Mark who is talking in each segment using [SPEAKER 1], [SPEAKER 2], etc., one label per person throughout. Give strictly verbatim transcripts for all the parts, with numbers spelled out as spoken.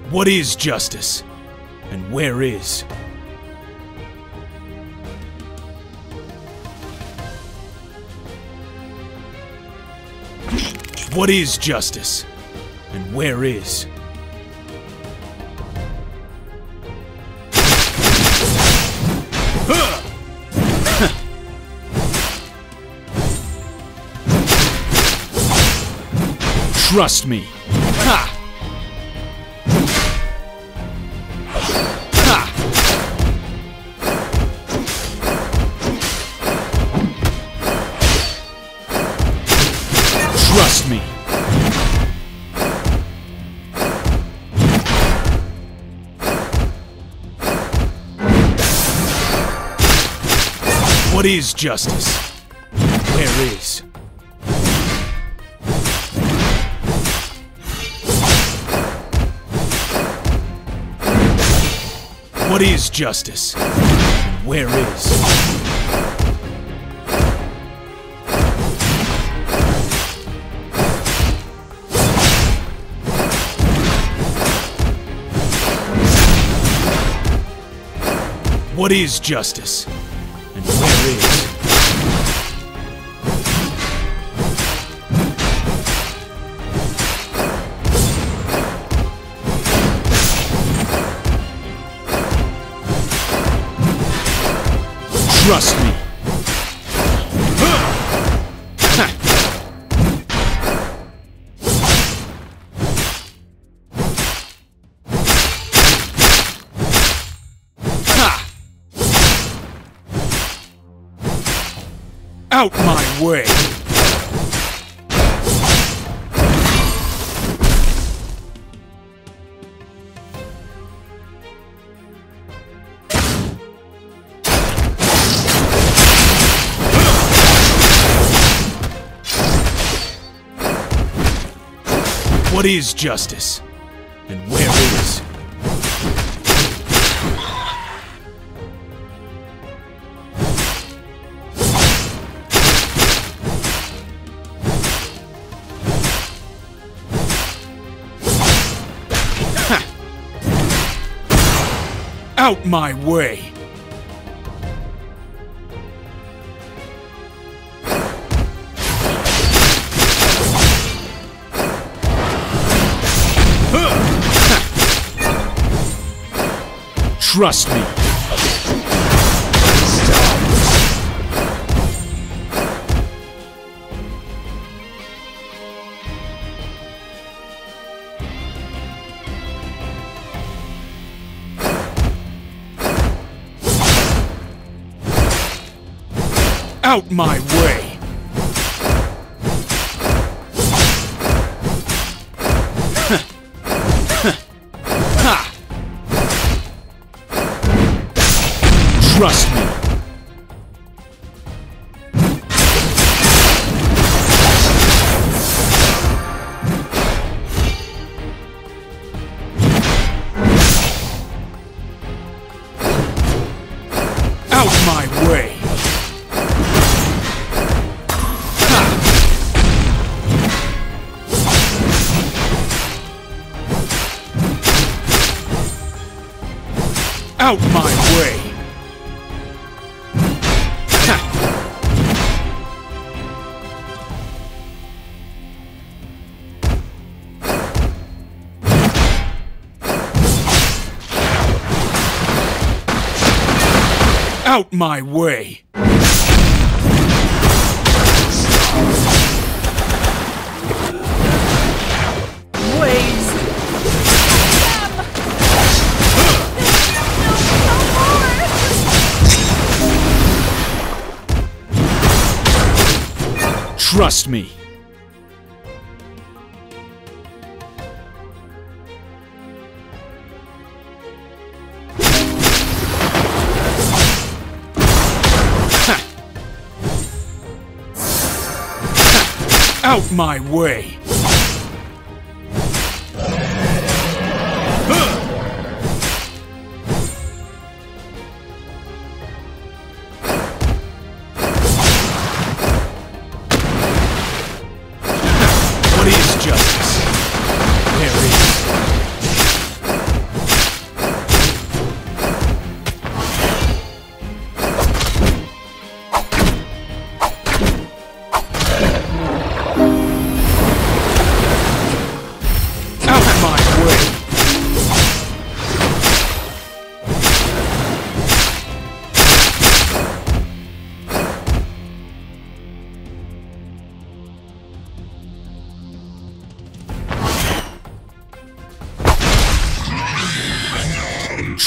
[SPEAKER 1] What is justice? And where is? What is justice? And where is? Trust me. Ha! Ha! Trust me. What is justice? Where is? What is justice? And where is? What is justice? And where is? Trust me. Out my way! What is justice? And where is? Out my way! Trust me. Out my way! Trust me. Out my way! Out my way! Out my way!
[SPEAKER 2] Waves!
[SPEAKER 1] Trust me. Out my way! What is justice? There is.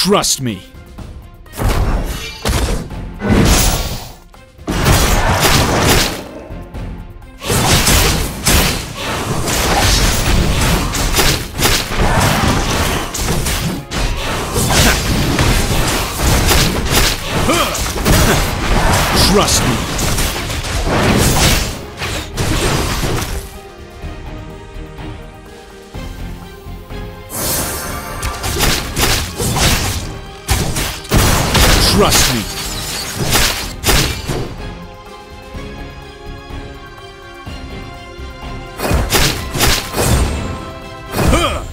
[SPEAKER 1] Trust me. Trust me. Trust me. Huh.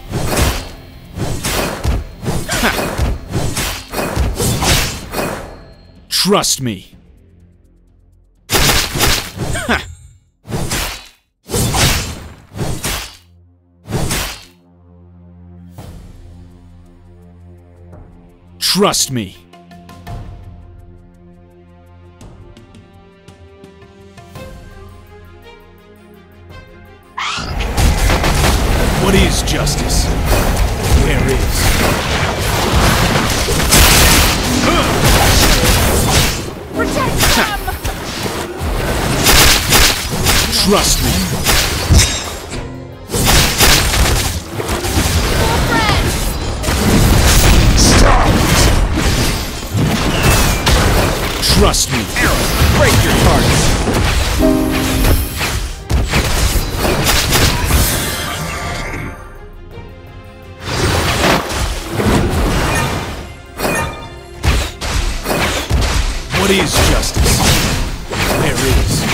[SPEAKER 1] Trust me. Trust me. What is justice? Where is?
[SPEAKER 2] Protect them!
[SPEAKER 1] Trust me. Trust me.
[SPEAKER 3] Arrow, break your target.
[SPEAKER 1] What is justice? There is.